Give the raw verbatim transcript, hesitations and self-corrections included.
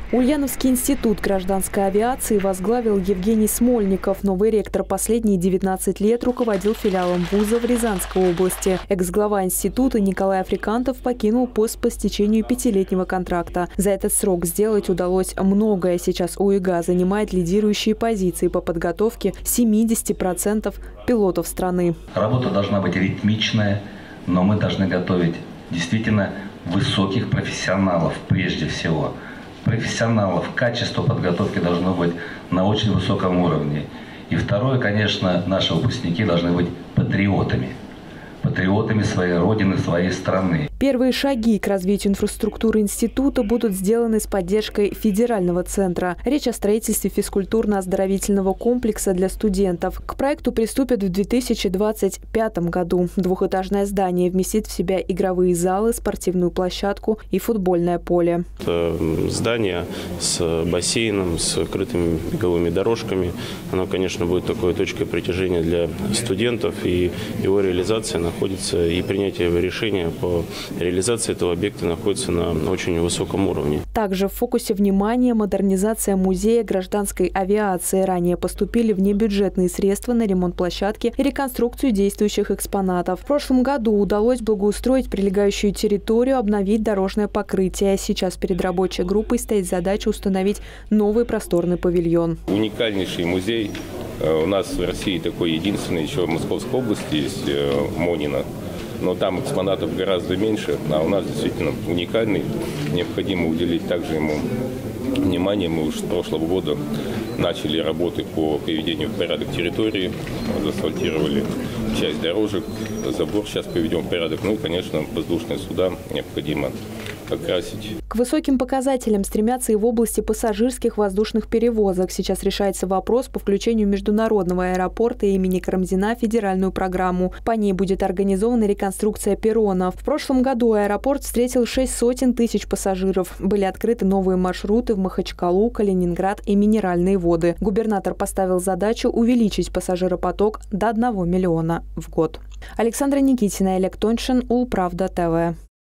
Ульяновский институт гражданской авиации возглавил Евгений Смольников. Новый ректор последние девятнадцать лет руководил филиалом вуза в Рязанской области. Экс-глава института Николай Африкантов покинул пост по стечению пятилетнего контракта. За этот срок сделать удалось многое. Сейчас УИГА занимает лидирующие позиции по подготовке семидесяти процентов пилотов страны. Работа должна быть ритмичная, но мы должны готовить действительно высоких профессионалов прежде всего. Профессионалов, качество подготовки должно быть на очень высоком уровне. И второе, конечно, наши выпускники должны быть патриотами. Патриотами своей родины, своей страны. Первые шаги к развитию инфраструктуры института будут сделаны с поддержкой федерального центра. Речь о строительстве физкультурно-оздоровительного комплекса для студентов. К проекту приступят в две тысячи двадцать пятом году. Двухэтажное здание вместит в себя игровые залы, спортивную площадку и футбольное поле. Это здание с бассейном, с крытыми беговыми дорожками. Оно, конечно, будет такой точкой притяжения для студентов, и его реализация находится, и принятие решения по реализация этого объекта находится на очень высоком уровне. Также в фокусе внимания модернизация музея гражданской авиации. Ранее поступили внебюджетные средства на ремонт площадки и реконструкцию действующих экспонатов. В прошлом году удалось благоустроить прилегающую территорию, обновить дорожное покрытие. Сейчас перед рабочей группой стоит задача установить новый просторный павильон. Уникальнейший музей. У нас в России такой единственный, еще в Московской области есть Монина. Но там экспонатов гораздо меньше, а у нас действительно уникальный. Необходимо уделить также ему внимание. Мы уже с прошлого года начали работы по приведению в порядок территории, заасфальтировали часть дорожек, забор сейчас приведем в порядок. Ну и, конечно, воздушные суда необходимо окрасить. К высоким показателям стремятся и в области пассажирских воздушных перевозок. Сейчас решается вопрос по включению международного аэропорта имени Карамзина в федеральную программу. По ней будет организована реконструкция перрона. В прошлом году аэропорт встретил шесть сотен тысяч пассажиров. Были открыты новые маршруты в Махачкалу, Калининград и Минеральные воды. Губернатор поставил задачу увеличить пассажиропоток до одного миллиона в год. Александра Никитина, Олег Тоньшин, Улправда ТВ.